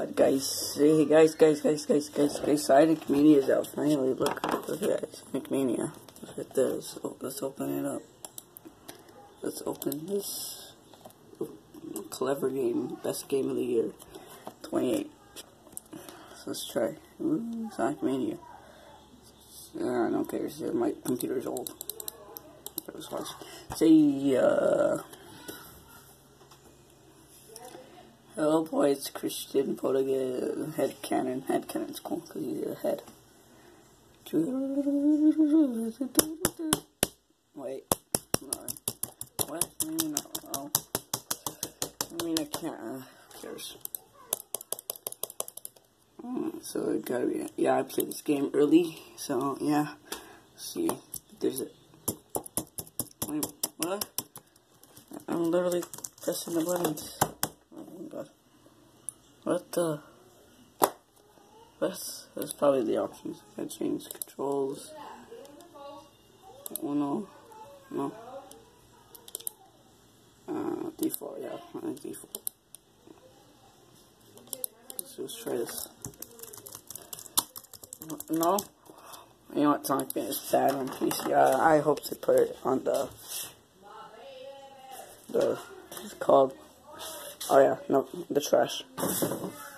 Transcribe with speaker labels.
Speaker 1: god, guys. Hey, guys. Sonic Mania is out finally. Look at that. Sonic Mania. Look at this. Oh, let's open it up. Let's open this clever game. Best game of the year. 28. So let's try. Ooh, Sonic Mania. I don't care. My computer's old. Let's watch. See, hello boys, it's Christian Potaga. Head cannon. Head cannon's cool because he's a head. Wait. No. What? Maybe not. Oh. I mean, I can't. Who cares? So it gotta be. Yeah, I played this game early. So yeah. Let's see. There's a. Wait, what? I'm literally pressing the buttons. Oh my god. What the? That's probably the options. I gotta change controls. Oh no. No. Default, yeah. Default. Let's just try this. No? You know what? Sonic Mania is bad on PC. I hope to put it on the what's it called? Oh yeah, no, the trash.